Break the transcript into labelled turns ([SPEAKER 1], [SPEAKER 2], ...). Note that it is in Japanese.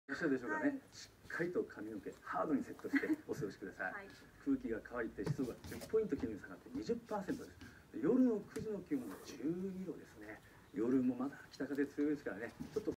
[SPEAKER 1] いらっしゃるでしょうかね。しっかりと髪の毛ハードにセットしてお過ごしください。空気が乾いて湿度が10ポイント気温下がって 20% です。夜の9時の気温は12度ですね。夜もまだ北風強いですからね、ちょっと